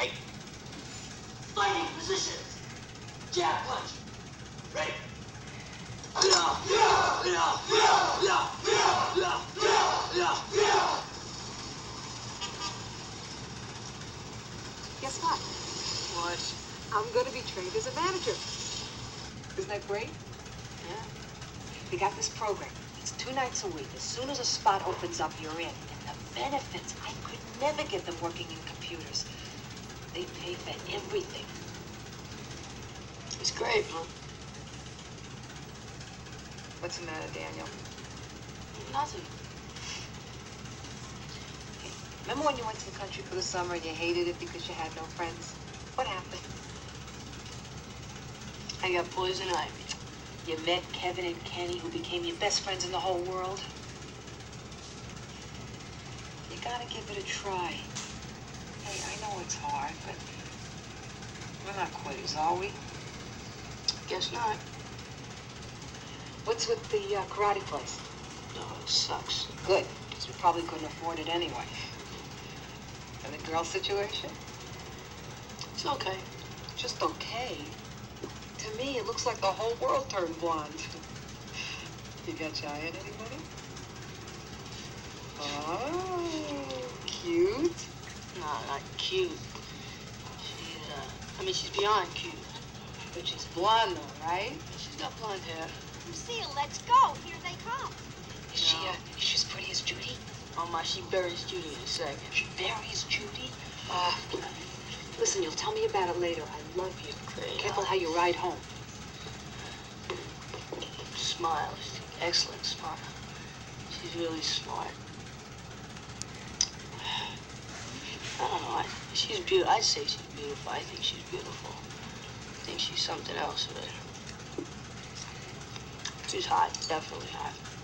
Ready? Fighting position. Jab punch. Ready? Guess what? What? I'm going to be trained as a manager. Isn't that great? Yeah. We got this program. It's 2 nights a week. As soon as a spot opens up, you're in. And the benefits, I could never get them working in computers. They pay for everything. It's great, huh? What's the matter, Daniel? Nothing. Hey, remember when you went to the country for the summer and you hated it because you had no friends? What happened? I got poison ivy. You met Kevin and Kenny, who became your best friends in the whole world. You gotta give it a try. Hey, I know it's hard, but we're not quitters, are we? Guess not. What's with the karate place? Oh, it sucks. Good, because we probably couldn't afford it anyway. And the girl situation? It's okay. Just okay. To me, it looks like the whole world turned blonde. You got shy at anybody? Oh, cute. No, not cute. She's beyond cute. But she's blonde, though, right? She's got blonde hair. Lucille, let's go. Here they come. Is she as pretty as Judy? Oh my, she buries Judy in a second. She buries Judy? Listen, you'll tell me about it later. I love you. Great. Careful how you ride home. Smile. She's an excellent smile. She's really smart. I don't know. She's beautiful. I'd say she's beautiful. I think she's beautiful. I think she's something else, but she's hot. Definitely hot.